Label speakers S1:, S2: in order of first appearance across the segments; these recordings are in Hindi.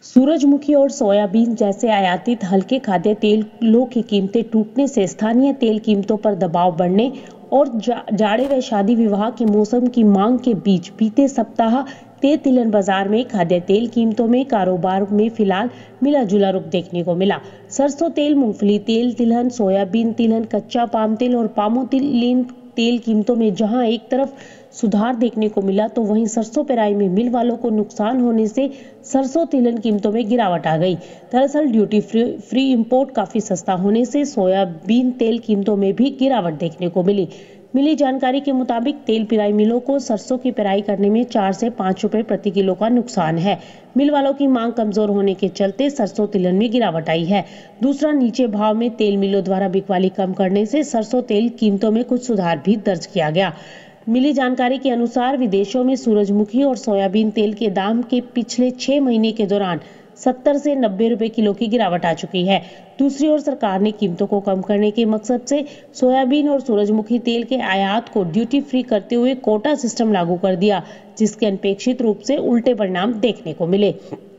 S1: सूरजमुखी और सोयाबीन जैसे आयातित हल्के खाद्य तेलों की कीमतें टूटने से स्थानीय तेल कीमतों पर दबाव बढ़ने और जाड़े व शादी विवाह के मौसम की मांग के बीच बीते सप्ताह तेल तिलहन बाजार में खाद्य तेल कीमतों में कारोबार में फिलहाल मिला जुला रुख देखने को मिला। सरसों तेल, मूंगफली तेल तिलहन, सोयाबीन तिलहन, कच्चा पाम तेल और पामोलिन तेल कीमतों में जहां एक तरफ सुधार देखने को मिला तो वहीं सरसों पेराई में मिल वालों को नुकसान होने से सरसों तिलहन कीमतों में गिरावट आ गई। दरअसल ड्यूटी फ्री इंपोर्ट काफी सस्ता होने से सोयाबीन तेल कीमतों में भी गिरावट देखने को मिली जानकारी के मुताबिक तेल पिराई मिलों को सरसों की पिराई करने में 4 से 5 रुपए प्रति किलो का नुकसान है। मिल वालों की मांग कमजोर होने के चलते सरसों तिलहन में गिरावट आई है। दूसरा, नीचे भाव में तेल मिलों द्वारा बिकवाली कम करने से सरसों तेल कीमतों में कुछ सुधार भी दर्ज किया गया। मिली जानकारी के अनुसार विदेशों में सूरजमुखी और सोयाबीन तेल के दाम के पिछले 6 महीने के दौरान 70 से 90 रुपए किलो की गिरावट आ चुकी है। दूसरी ओर सरकार ने कीमतों को कम करने के मकसद से सोयाबीन और सूरजमुखी तेल के आयात को ड्यूटी फ्री करते हुए कोटा सिस्टम लागू कर दिया, जिसके अनपेक्षित रूप से उल्टे परिणाम देखने को मिले।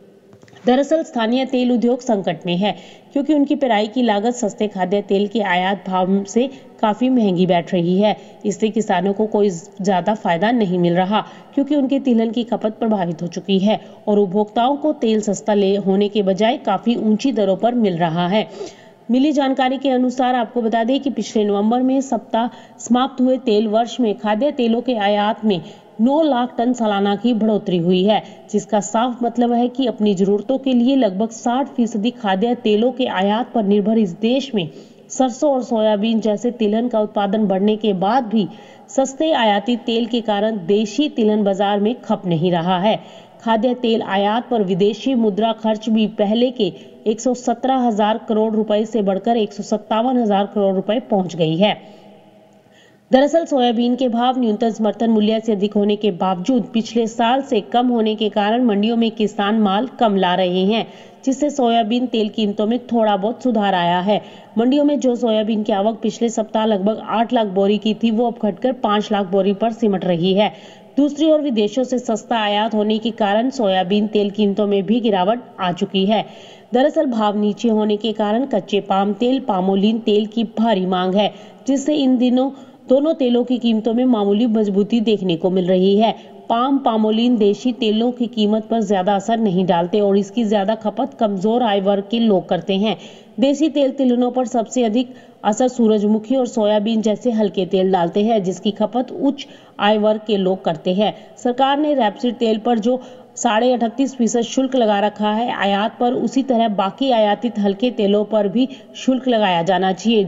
S1: दरअसल स्थानीय तेल उद्योग संकट में है क्योंकि उनकी पेराई की लागत सस्ते खाद्य तेल के आयात भाव से काफी महंगी बैठ रही है। इससे किसानों को कोई ज्यादा फायदा नहीं मिल रहा क्योंकि उनके तिलहन की खपत प्रभावित हो चुकी है और उपभोक्ताओं को तेल सस्ता होने के बजाय काफी ऊंची दरों पर मिल रहा है। मिली जानकारी के अनुसार आपको बता दें कि पिछले नवंबर में सप्ताह समाप्त हुए तेल वर्ष में खाद्य तेलों के आयात में 9 लाख टन सालाना की बढ़ोतरी हुई है, जिसका साफ मतलब है कि अपनी जरूरतों के लिए लगभग 60% खाद्य तेलों के आयात पर निर्भर इस देश में सरसों और सोयाबीन जैसे तिलहन का उत्पादन बढ़ने के बाद भी सस्ते आयाती तेल के कारण देशी तिलहन बाजार में खप नहीं रहा है। खाद्य तेल आयात पर विदेशी मुद्रा खर्च भी पहले के 117,000 करोड़ रुपए से बढ़कर 157,000 करोड़ रुपए पहुंच गई है। दरअसल सोयाबीन के भाव न्यूनतम समर्थन मूल्य से अधिक होने के बावजूद पिछले साल से कम होने के कारण मंडियों में किसान माल कम ला रहे हैं, जिससे सोयाबीन तेल कीमतों में थोड़ा बहुत सुधार आया है। मंडियों में जो सोयाबीन की आवक पिछले सप्ताह लगभग 8 लाख बोरी की थी, वो अब घटकर 5 लाख बोरी पर सिमट रही है। दूसरी ओर विदेशों से सस्ता आयात होने के कारण सोयाबीन तेल कीमतों में भी गिरावट आ चुकी है। दरअसल भाव नीचे होने के कारण कच्चे पाम तेल, पामोलिन तेल की भारी मांग है, जिससे इन दिनों दोनों तेलों की कीमतों में मामूली मजबूती देखने को मिल रही है। पामोलिन देशी तेलों की कीमत पर ज्यादा असर नहीं डालते और इसकी ज्यादा खपत कमजोर आय वर्ग के लोग करते हैं। देशी तेल तिलहनों पर सबसे अधिक असर सूरजमुखी और सोयाबीन जैसे हल्के तेल डालते हैं, जिसकी खपत उच्च आय वर्ग के लोग करते हैं। सरकार ने रैपसीड तेल पर जो 38.5% शुल्क लगा रखा है आयात पर, उसी तरह बाकी आयातित हल्के तेलों पर भी शुल्क लगाया जाना चाहिए,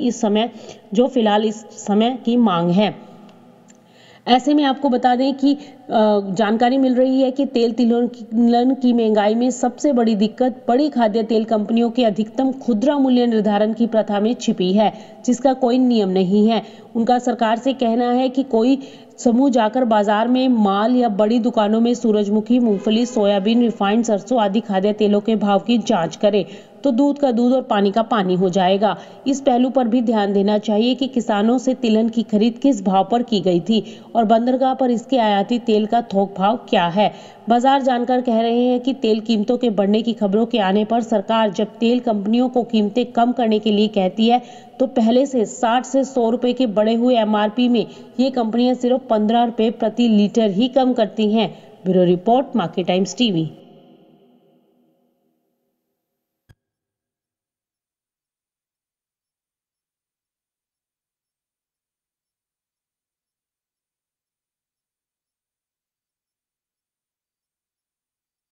S1: जो फिलहाल इस समय की मांग है। ऐसे में आपको बता दें कि जानकारी मिल रही है कि तेल तिलहन की महंगाई में सबसे बड़ी दिक्कत बड़ी खाद्य तेल कंपनियों के अधिकतम खुदरा मूल्य निर्धारण की प्रथा में छिपी है, जिसका कोई नियम नहीं है। उनका सरकार से कहना है कि कोई समूह जाकर बाजार में माल या बड़ी दुकानों में सूरजमुखी, मूंगफली, सोयाबीन, रिफाइंड सरसों आदि खाद्य तेलों के भाव की जांच करे तो दूध का दूध और पानी का पानी हो जाएगा। इस पहलू पर भी ध्यान देना चाहिए कि किसानों से तिलहन की खरीद किस भाव पर की गई थी और बंदरगाह पर इसके आयाती तेल का थोक भाव क्या है। बाजार जानकार कह रहे हैं कि तेल कीमतों के बढ़ने की खबरों के आने पर सरकार जब तेल कंपनियों को कीमतें कम करने के लिए कहती है तो पहले से 60 से 100 रुपए के बढ़े हुए MRP में ये कंपनियां सिर्फ 15 रुपए प्रति लीटर ही कम करती हैं। Bureau report, Market Times TV.